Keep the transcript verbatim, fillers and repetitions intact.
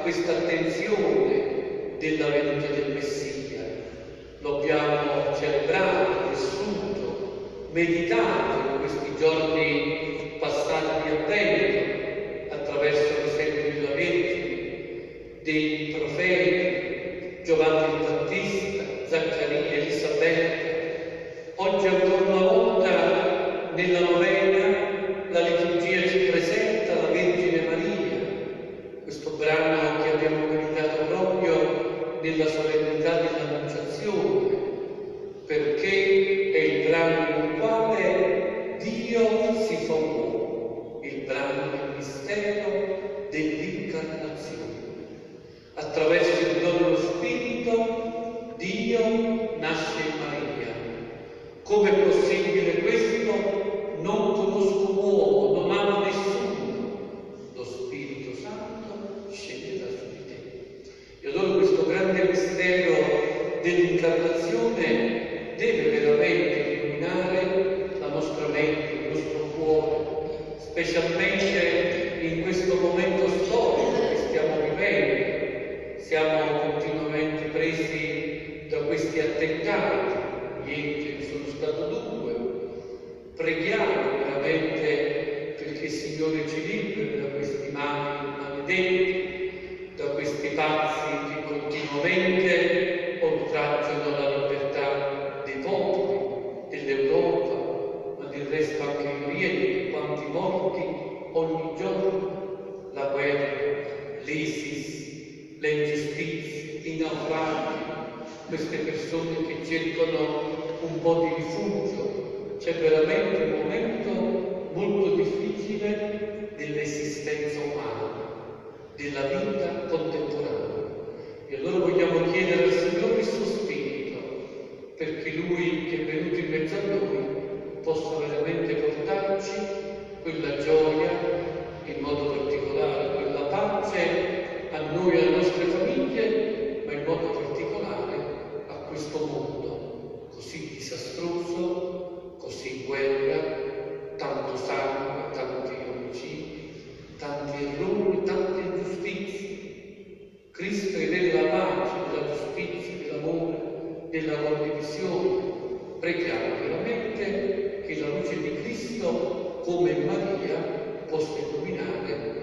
questa attenzione della venuta del Messia. Lo abbiamo celebrato, vissuto, meditato in questi giorni passati di Avvento, attraverso l'esempio della Vergine, dei profeti, Giovanni il Battista, Zaccaria, Elisabetta. Oggi ancora una volta nella novena la liturgia ci presenta la Vergine Maria, questo brano che abbiamo meditato proprio nella solennità dell'Annunciazione, perché è il brano nel quale Dio si fa uomo, il brano del mistero dell'incarnazione. Attraverso il dono dello Spirito Dio nasce in Maria. Come è possibile questo? Non conosco uomo, non amo nessuno. Lo Spirito Santo scende da su di te. E allora questo grande mistero dell'incarnazione deve veramente illuminare la nostra mente, il nostro cuore, specialmente in questo momento storico che stiamo vivendo. Siamo continuamente presi da questi attentati, ieri ne sono stato due. Preghiamo veramente perché il Signore ci liberi da questi mali maledetti, da questi pazzi che continuamente oltraggiano la libertà dei popoli, dell'Europa, ma del resto anche in Oriente, quanti morti ogni giorno, la guerra, l'ISIS, le ingiustizie, i naufragi, queste persone che cercano un po' di rifugio. C'è veramente un momento molto difficile dell'esistenza umana, della vita contemporanea. E allora vogliamo chiedere al Signore il suo Spirito, perché Lui che è venuto in mezzo a noi possa veramente portarci quella gioia, in modo particolare quella pace a noi e alle nostre famiglie, ma in modo particolare a questo mondo così disastroso, così in guerra, tanto sangue, tanti omicidi, tanti errori, tante ingiustizie. Cristo è della pace, della giustizia, dell'amore, della condivisione. Preghiamo veramente che la luce di Cristo, come Maria, possa illuminare